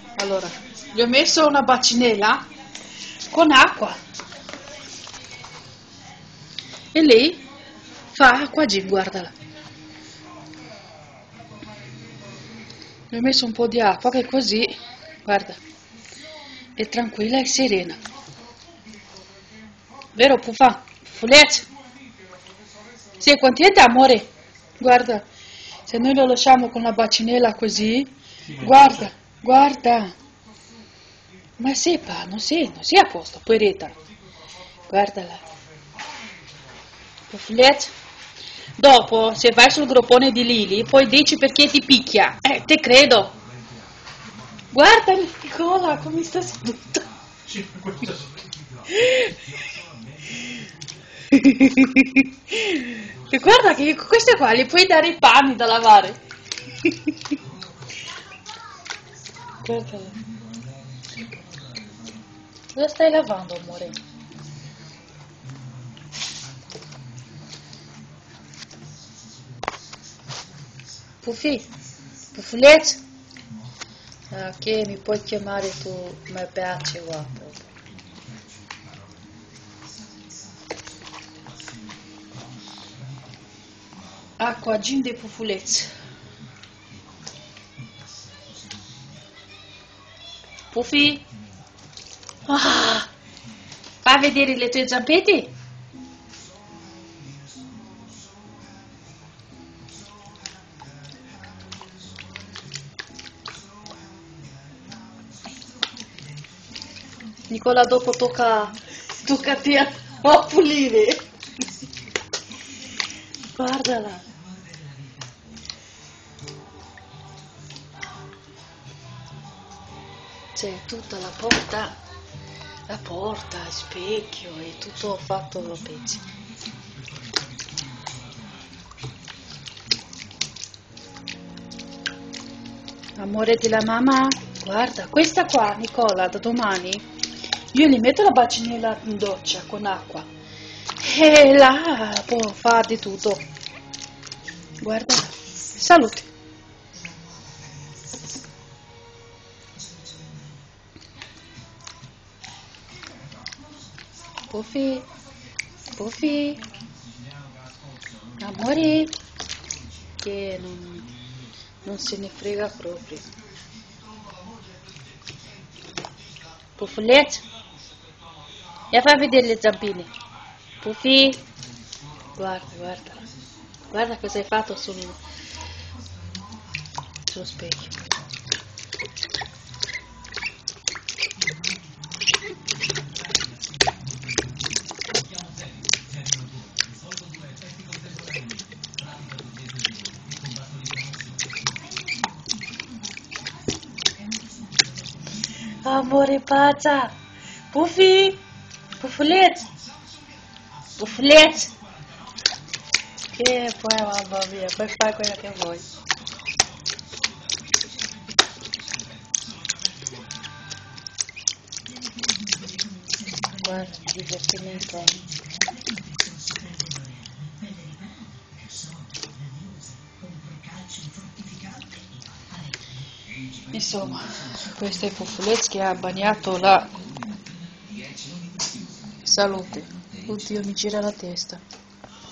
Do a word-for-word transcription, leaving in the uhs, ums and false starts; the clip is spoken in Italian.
Allora, gli ho messo una bacinella con acqua e lei fa acqua gin, guardala. Gli ho messo un po' di acqua che così, guarda, è tranquilla e serena. Vero Pufa? Fulez? Sei contenta, amore? Guarda, se noi lo lasciamo con la bacinella così, guarda, guarda. Ma sepa, non sei, non sei a posto, poveretta. Guardala. Fulez? Dopo, se vai sul groppone di Lili, poi dici perché ti picchia. Eh, te credo. Guarda Nicola, come sta seduta. E guarda che queste qua gli puoi dare i panni da lavare. Guardala. Cosa stai lavando, amore? Puffy? Puffulez? Ok, mi puoi chiamare tu, mi piace guapo. Acqua gin de Puffulez. Puffy? Ah, fai vedere le tue zampette? Nicola, dopo tocca, tocca a te a pulire. Guardala. C'è tutta la porta, la porta, il specchio, è tutto fatto a pezzi. Amore della mamma, guarda, questa qua, Nicola, da domani io gli metto la bacinella in doccia con acqua e là può fare di tutto. Guarda, salute. Puffy, Puffy, amore, che non, non se ne frega proprio. Puffulez, e fai vedere le zampine. Puffy, guarda, guarda, guarda cosa hai fatto sul, sullo specchio. Amore pazza, Puffy, Puffulez, Puffulez. Che poi mamma mia, puoi fare quello che vuoi. Guarda, divertimento. Insomma, questo è Puffulez che ha bagnato la salute. Oddio, mi gira la testa.